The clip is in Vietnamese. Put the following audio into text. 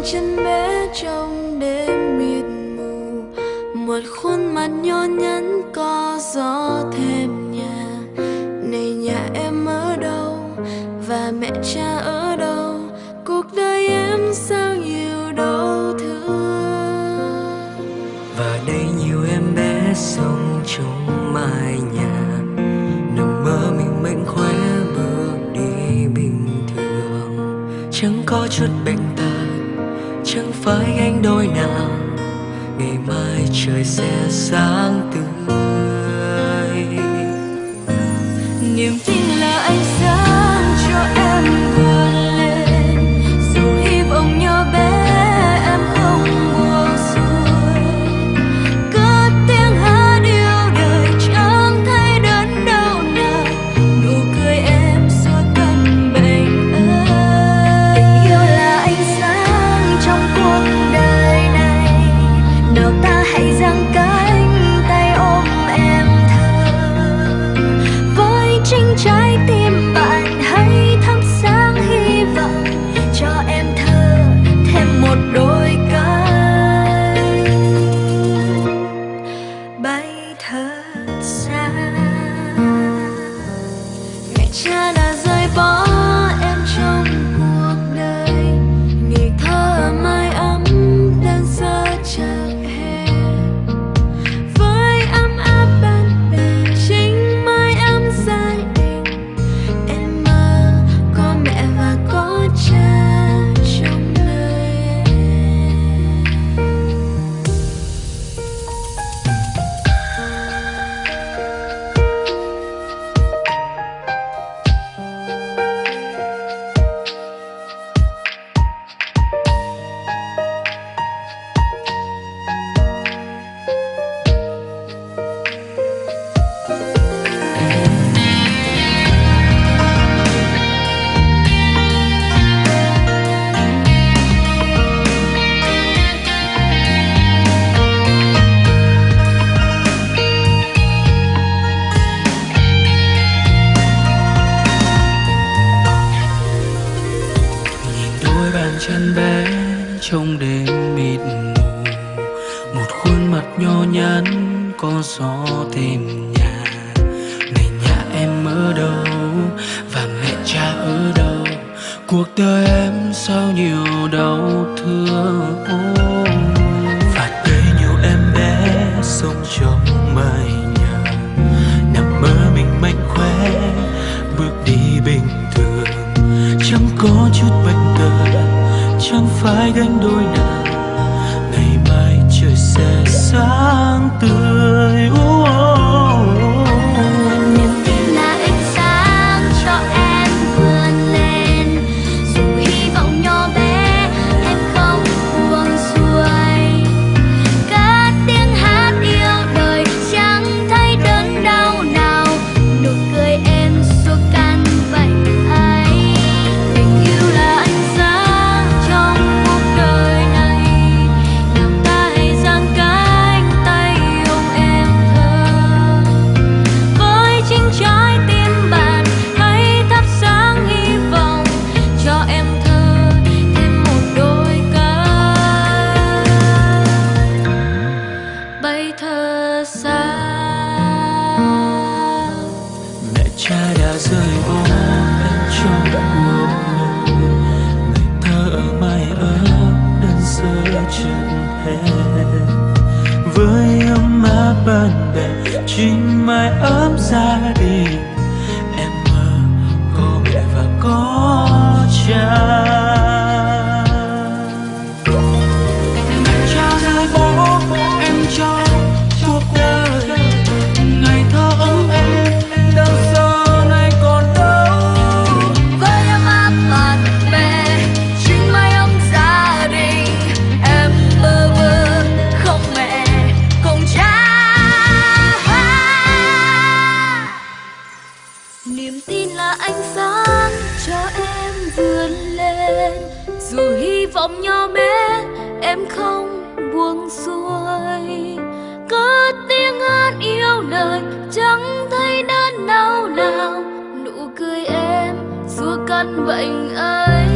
chân bé trong đêm mịt mù, một khuôn mặt nho nhắn có gió thêm nhà. Này nhà em ở đâu và mẹ cha ở đâu, cuộc đời em sao nhiều đau thương. Và đây nhiều em bé sống trong mái nhà, nằm mơ mình mạnh khỏe bước đi bình thường. Chẳng có chút bệnh tật, chẳng phải gánh đôi nào, ngày mai trời sẽ sáng tươi. Niềm tin là ánh sáng cho em vươn lên, dù hy vọng nhỏ bé em không buông xuôi. Cất tiếng hát yêu đời chẳng thấy đớn đau nào, nụ cười em xua cơn bệnh ơi. Tình yêu là ánh sáng trong cuộc đời này, nào ta hãy giang cánh tay ôm em thơ. Với chính trái tim bạn hãy thắp sáng hy vọng, cho em thơ thêm một đôi cánh bay thật xa. Mẹ cha đã rời bỏ em trong cuộc đời, ngày thơ mái ấm đơn sơ chẳng hề. Với ấm áp bạn bè chính mái ấm gia đình, em mơ có mẹ và có cha trong đời em. Đôi bàn chân bé trong đêm mịt mù, một khuôn mặt nho nhắn có gió thêm nhà. Này nhà em ở đâu và mẹ cha ở đâu, cuộc đời em sao nhiều đau thương. Và đây nhiều em bé sống trong mái nhà, nằm mơ mình mạnh khỏe bước đi bình thường. Chẳng có chút bệnh tật, chẳng phải gánh đôi nào, ngày mai trời sẽ sáng tươi. Niềm tin là ánh sáng cho em vươn lên, dù hy vọng nhỏ bé em không buông xuôi. Cất tiếng hát yêu đời chẳng thấy đớn đau nào, nụ cười em xua căn bệnh ấy. Tình yêu là ánh sáng trong cuộc đời này, nào ta hãy giang cánh tay ôm em thơ. Với chính trái tim bạn hãy thắp sáng hy vọng, cho em thơ thêm một đôi cánh bay thật xa. Mẹ cha đã rời bỏ em trong cuộc đời, ngày thơ ở mái ấm đơn sơ chẳng hề. Với ấm áp bạn bè chính mái ấm gia đình, em mơ có mẹ và có cha. Mẹ cha rời bỏ em trong cuộc đời, ngày thơ ấm em đơn sơ nay còn đâu. Với ấm áp bạn bè chính mái ấm gia đình, em bơ vơ không mẹ không cha. Niềm tin là ánh sáng cho em vươn lên, dù hy vọng nhỏ bé em không buông xuôi. Cất tiếng hát yêu đời chẳng thấy đớn đau nào, nụ cười em xua căn bệnh ấy.